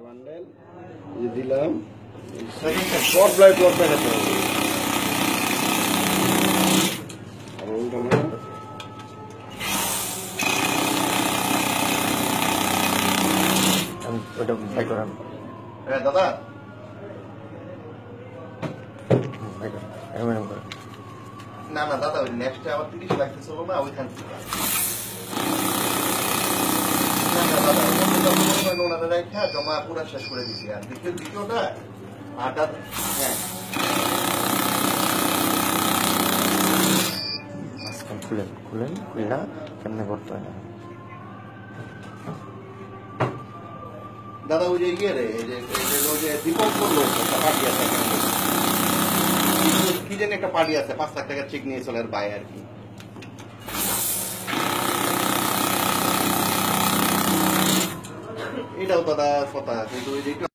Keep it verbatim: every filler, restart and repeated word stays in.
Bundle দিলাম spot blight plot দেখাতে হবে আর ওইটা না ওটা ভাই করাম। হ্যাঁ দাদা ভাই করাম এরকম করে না না দাদা ওই নেক্সটে আবার তিরিশ লাখ চলো না ওইখান থেকে না না দাদা ওনারা রেখা জমা পুরা শেষ করে দিছি আর দ্বিতীয় দ্বিতীয়টা আর দাদা হ্যাঁ আজকাল খুলেন খুলেন খুলনা কেমনে করতে হয় না দাদা ওই যে ইয়ে রে এই যে ওই যে দীপক বললো একটা পার্টি আছে কি জানি একটা পার্টি আছে পাঁচ লাখ টাকার চেক নিয়ে চলে আর বাই আর কি এটাও দাদা কথা কিন্তু ওই যে